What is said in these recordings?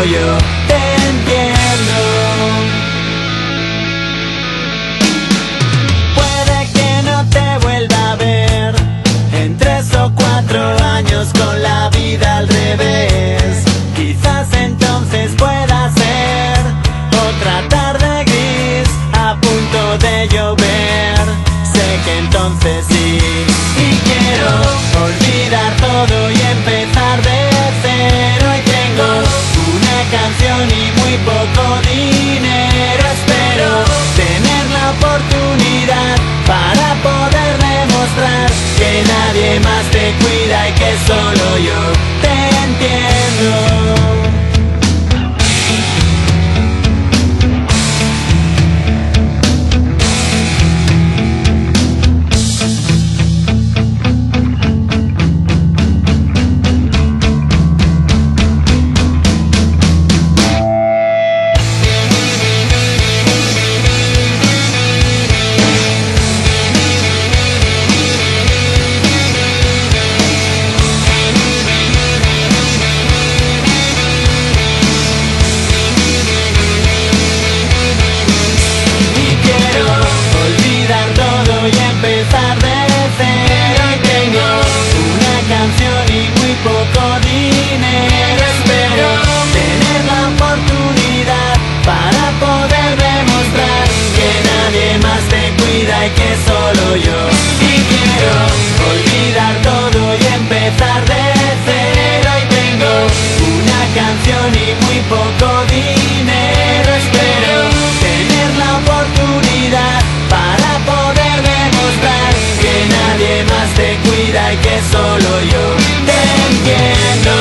solo yo te entiendo. Puede que no te vuelva a ver en 3 o 4 años con la vida al revés. Quizás entonces pueda ser otra tarde gris a punto de llover. Sé que entonces sí, y quiero olvidar todo y empezar de cero. Y tengo una canción y muy poco dinero. Espero tener la oportunidad para poder demostrar que nadie más te cuida y que solo yo te entiendo. Que solo yo, y quiero olvidar todo y empezar de cero. Y tengo una canción y muy poco dinero. Espero tener la oportunidad para poder demostrar que nadie más te cuida y que solo yo te entiendo.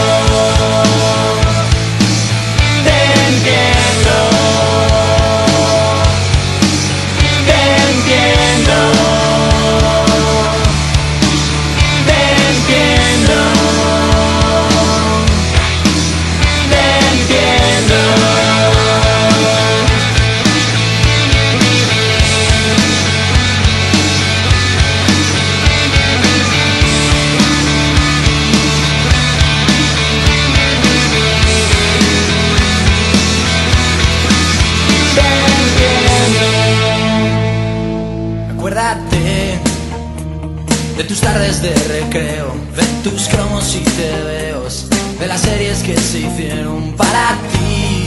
De tus tardes de recreo, de tus cromos y tebeos, de las series que se hicieron para ti.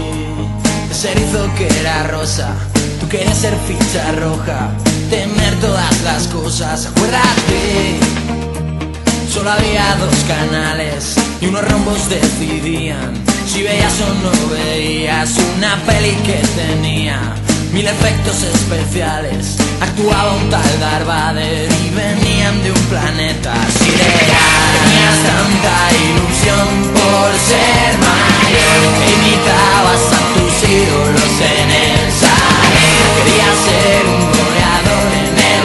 Ese erizo que era rosa, tú querías ser ficha roja, tener todas las cosas. Acuérdate, solo había 2 canales y unos rombos decidían si veías o no veías una peli que tenía 1000 efectos especiales. Actuaba un tal Darth Vader y venían de un planeta sideral. Tenías tanta ilusión por ser mayor que imitabas a tus ídolos en el salón. Querías ser un goleador en el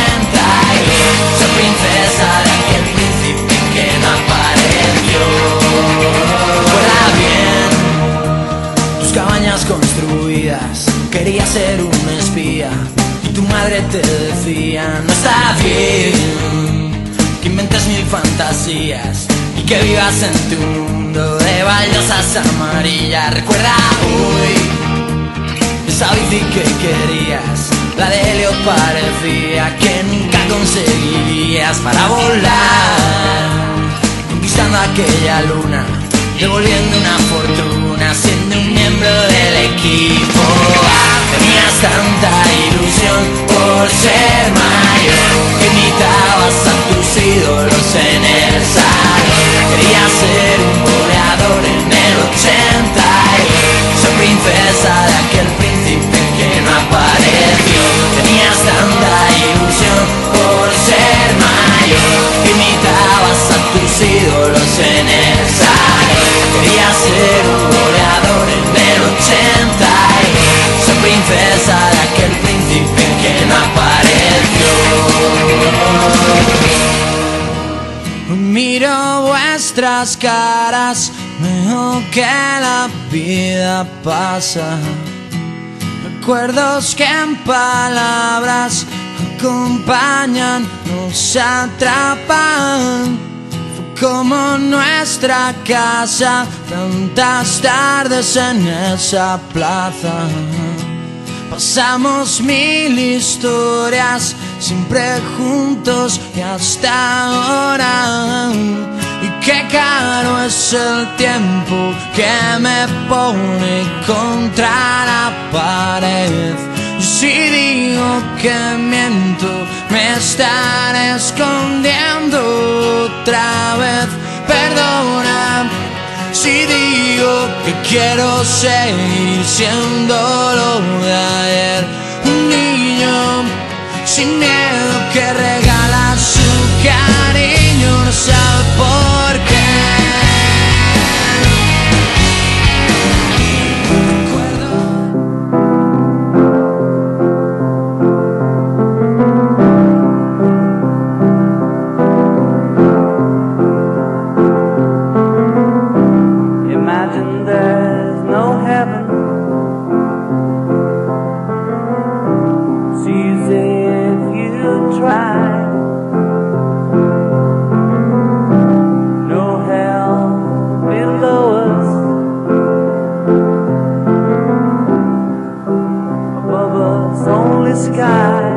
82, ser princesa de aquel príncipe que no apareció. Recuerda bien tus cabañas construidas, querías ser un espía y tu madre te decía: no está bien que inventes 1000 fantasías y que vivas en tu mundo de baldosas amarillas. Recuerda hoy esa bici que querías, la de Helio parecía que nunca conseguirías para volar, conquistando aquella luna, devolviendo una fortuna, siendo un miembro del equipo. Tenías tanta ilusión por ser mayor que imitabas a tus ídolos en el salón. Querías ser un goleador en el 82, ser princesa de aquel príncipe que no apareció. Tenías tanta ilusión por ser mayor que imitabas a tus ídolos en el salón. Querías ser un goleador en el 82, ser princesa de aquel príncipe que no apareció. Miro vuestras caras, veo que la vida pasa. Recuerdos que en palabras acompañan, nos atrapan. Fue como nuestra casa, tantas tardes en esa plaza. Pasamos mil historias, siempre juntos y hasta ahora. Y qué caro es el tiempo que me pone contra la pared. Si digo que miento, me están escondiendo otra vez. Perdona si digo que quiero seguir siendo lo de ayer. Un niño sin miedo que regala su cariño, no sabe por qué. Sky.